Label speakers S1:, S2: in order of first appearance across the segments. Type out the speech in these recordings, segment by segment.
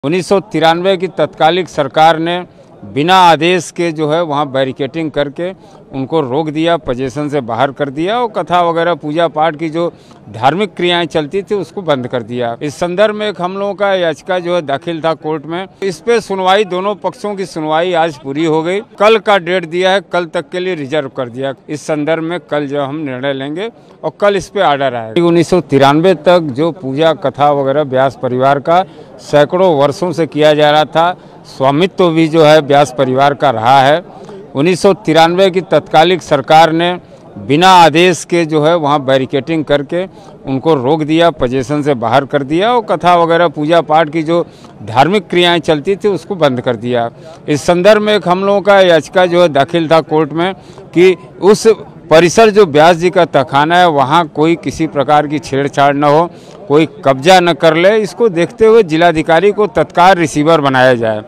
S1: 1993 की तत्कालिक सरकार ने बिना आदेश के जो है वहाँ बैरिकेटिंग करके उनको रोक दिया, पोजीशन से बाहर कर दिया और कथा वगैरह पूजा पाठ की जो धार्मिक क्रियाएं चलती थी उसको बंद कर दिया। इस संदर्भ में एक हम लोगों का याचिका जो है दाखिल था कोर्ट में। इस पे सुनवाई, दोनों पक्षों की सुनवाई आज पूरी हो गई। कल का डेट दिया है, कल तक के लिए रिजर्व कर दिया। इस संदर्भ में कल जो हम निर्णय लेंगे और कल इस पे आर्डर आएगा। 1993 तक जो पूजा कथा वगैरह व्यास परिवार का सैकड़ों वर्षों से किया जा रहा था, स्वामित्व भी जो है व्यास परिवार का रहा है। 1993 की तत्कालिक सरकार ने बिना आदेश के जो है वहाँ बैरिकेटिंग करके उनको रोक दिया, पोजीशन से बाहर कर दिया और कथा वगैरह पूजा पाठ की जो धार्मिक क्रियाएं चलती थी उसको बंद कर दिया। इस संदर्भ में एक हम लोगों का याचिका जो है दाखिल था कोर्ट में कि उस परिसर जो व्यास जी का तहखाना है वहाँ कोई किसी प्रकार की छेड़छाड़ न हो, कोई कब्जा न कर ले। इसको देखते हुए जिलाधिकारी को तत्काल रिसीवर बनाया जाए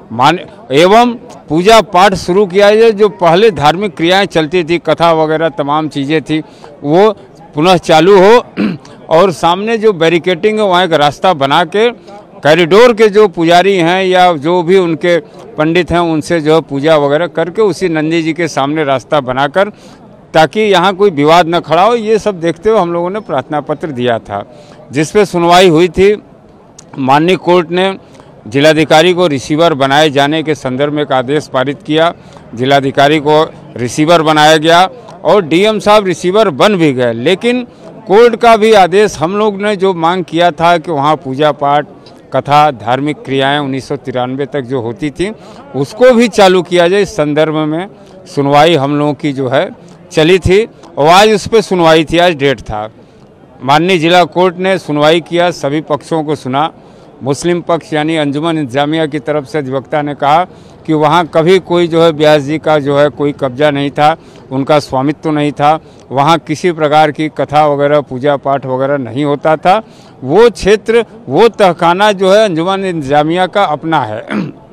S1: एवं पूजा पाठ शुरू किया जाए। जो पहले धार्मिक क्रियाएं चलती थी, कथा वगैरह तमाम चीज़ें थी, वो पुनः चालू हो और सामने जो बैरिकेटिंग है वहाँ एक रास्ता बना के कॉरिडोर के जो पुजारी हैं या जो भी उनके पंडित हैं उनसे जो पूजा वगैरह करके उसी नंदी जी के सामने रास्ता बनाकर, ताकि यहाँ कोई विवाद न खड़ा हो। ये सब देखते हुए हम लोगों ने प्रार्थना पत्र दिया था, जिस पे सुनवाई हुई थी। माननीय कोर्ट ने जिलाधिकारी को रिसीवर बनाए जाने के संदर्भ में एक आदेश पारित किया। जिलाधिकारी को रिसीवर बनाया गया और डीएम साहब रिसीवर बन भी गए। लेकिन कोर्ट का भी आदेश, हम लोग ने जो मांग किया था कि वहाँ पूजा पाठ कथा धार्मिक क्रियाएं 1993 तक जो होती थी उसको भी चालू किया जाए। इस संदर्भ में सुनवाई हम लोगों की जो है चली थी और आज उस पर सुनवाई थी, आज डेट था। माननीय जिला कोर्ट ने सुनवाई किया, सभी पक्षों को सुना। मुस्लिम पक्ष यानी अंजुमन इंतजामिया की तरफ से अधिवक्ता ने कहा कि वहाँ कभी कोई जो है व्यास जी का जो है कोई कब्जा नहीं था, उनका स्वामित्व नहीं था, वहाँ किसी प्रकार की कथा वगैरह पूजा पाठ वगैरह नहीं होता था। वो क्षेत्र, वो तहखाना जो है अंजुमन इंतजामिया का अपना है।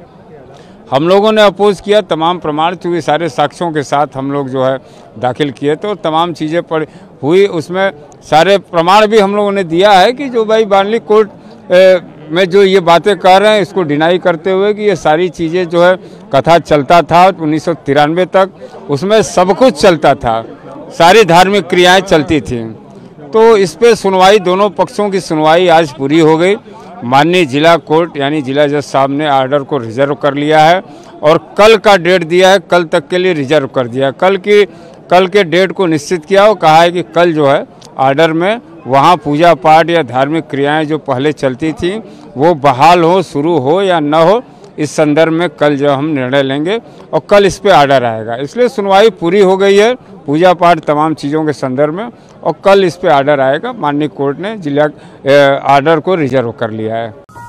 S1: हम लोगों ने अपोज किया, तमाम प्रमाण चूँकि सारे साक्ष्यों के साथ हम लोग जो है दाखिल किए तो तमाम चीज़ें पर हुई। उसमें सारे प्रमाण भी हम लोगों ने दिया है कि जो भाई बानली कोर्ट में जो ये बातें कर रहे हैं इसको डिनाई करते हुए कि ये सारी चीज़ें जो है कथा चलता था 1993 तक, उसमें सब कुछ चलता था, सारी धार्मिक क्रियाएं चलती थी। तो इस पे सुनवाई, दोनों पक्षों की सुनवाई आज पूरी हो गई। माननीय जिला कोर्ट यानी जिला जज साहब ने आर्डर को रिजर्व कर लिया है और कल का डेट दिया है, कल तक के लिए रिजर्व कर दिया। कल के डेट को निश्चित किया और कहा है कि कल जो है आर्डर में वहाँ पूजा पाठ या धार्मिक क्रियाएं जो पहले चलती थी वो बहाल हो, शुरू हो या न हो, इस संदर्भ में कल जो हम निर्णय लेंगे और कल इस पे आर्डर आएगा। इसलिए सुनवाई पूरी हो गई है पूजा पाठ तमाम चीज़ों के संदर्भ में और कल इस पे आर्डर आएगा। माननीय कोर्ट ने जिला आर्डर को रिजर्व कर लिया है।